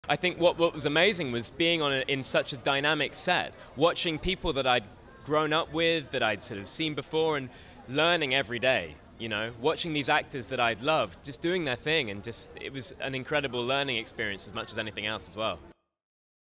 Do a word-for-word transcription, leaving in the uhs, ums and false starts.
I think what, what was amazing was being on a, in such a dynamic set, watching people that I'd grown up with, that I'd sort of seen before, and learning every day, you know, watching these actors that I'd loved, just doing their thing, and just, it was an incredible learning experience as much as anything else as well.